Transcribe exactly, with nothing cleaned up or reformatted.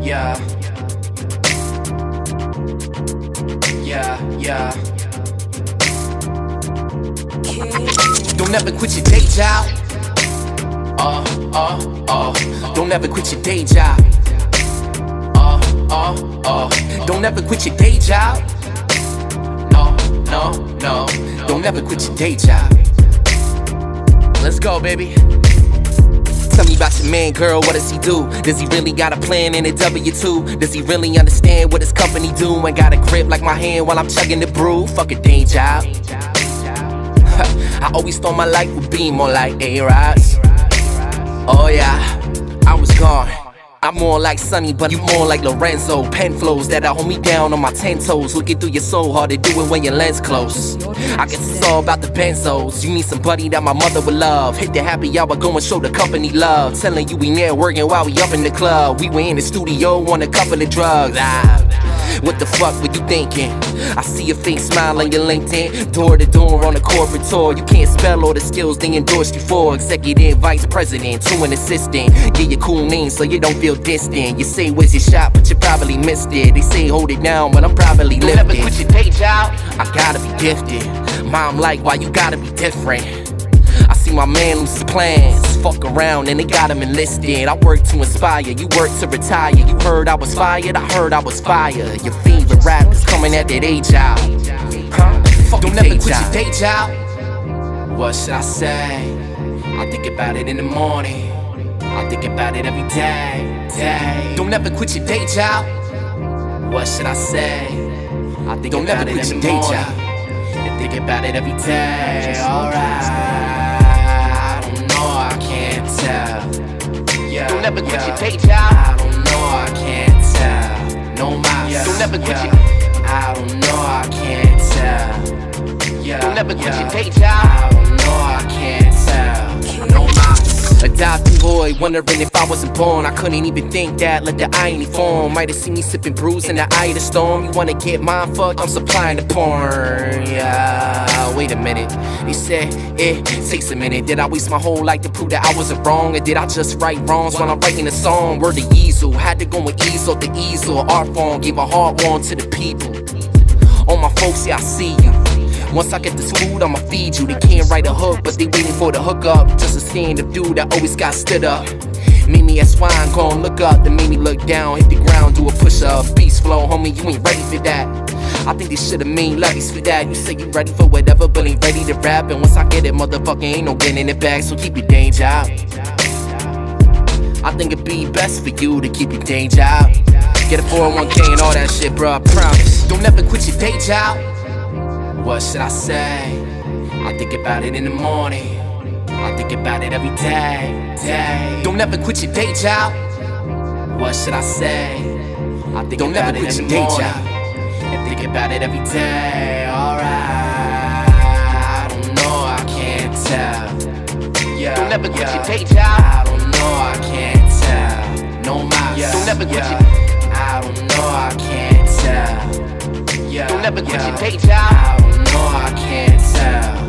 yeah, yeah, yeah. Don't ever quit your day job. Uh, uh, uh. Don't ever quit your day job. Uh, uh, uh. Don't ever quit your day job. No, no, no. Don't ever quit your day job. Let's go, baby. Tell me about your man, girl, what does he do? Does he really got a plan in a W two? Does he really understand what his company do? And got a grip like my hand while I'm chugging the brew? Fuck a day job. I always thought my life would be more like A-Rods. Oh yeah, I was gone. I'm more like Sonny, but you more like Lorenzo. Pen flows that hold me down on my ten toes. Looking through your soul, hard to do it when your lens close. I guess it's all about the benzos. You need somebody that my mother would love. Hit the happy hour, go and show the company love. Telling you we near working while we up in the club. We were in the studio on a couple of drugs. Ah, what the fuck were you thinking? I see your face smile on your LinkedIn. Door to door on a corporate tour. You can't spell all the skills they endorsed you for. Executive vice president to an assistant. Get your cool name so you don't feel distant. You say where's your shot, but you probably missed it. They say hold it down, but I'm probably lifted. Don't ever quit your day job. I gotta be gifted. Mom like, why you gotta be different? I see my man lose his plans. Fuck around and they got him enlisted. I work to inspire, you work to retire. You heard I was fired, I heard I was fired. Your favorite rap is coming at that day job. Huh? Fuck Don't ever quit your day job. What should I say? I think about it in the morning. I think about it every day, day. Don't ever quit your day job. What should I say? I think Don't about ever it quit your day morning. job. And think about it every day. Alright. Yeah, don't ever quit yeah. your day job. I don't know, I can't tell. No mas. Yeah. Don't ever quit yeah. your. I don't know, I can't tell. Yeah. Don't ever quit yeah. your day job. I don't know, I can't tell. No mas. Adopted boy, wondering if I wasn't born. I couldn't even think that, let the irony form. Might have seen me sipping brews in the eye of the storm. You wanna get mind fucked? I'm supplying the porn. Yeah, wait a minute. He said it takes a minute. Did I waste my whole life to prove that I wasn't wrong? Or did I just write wrongs when I'm writing a song? Word the easel, had to go with easel, the easel. Art form, gave a hard one to the people. All my folks, yeah, I see you. Once I get this food, I'ma feed you. They can't write a hook, but they waiting for the hook up. Just a stand-up dude that always got stood up. Made me ask why I'm gon' look up, then made me look down, hit the ground, do a push-up. Beast flow, homie, you ain't ready for that. I think they should've made levies for that. You say you ready for whatever, but ain't ready to rap. And once I get it, motherfucker, ain't no getting it back. So keep your day job. I think it'd be best for you to keep your day job. Get a four oh one K and all that shit, bro, I promise. Don't ever quit your day job. What should I say? I think about it in the morning. I think about it every day, day. Don't ever quit your day job. What should I say? I think Don't about ever quit it in your the morning. Day job. And think about it every day. Alright. I don't know, I can't tell. Yeah. Don't ever quit yeah. your day job. I don't know, I can't tell. No mas. Yeah. Don't ever quit yeah. your. I don't know, I can't tell. Yeah. Don't ever quit yeah. your day job. I don't know, I can't tell.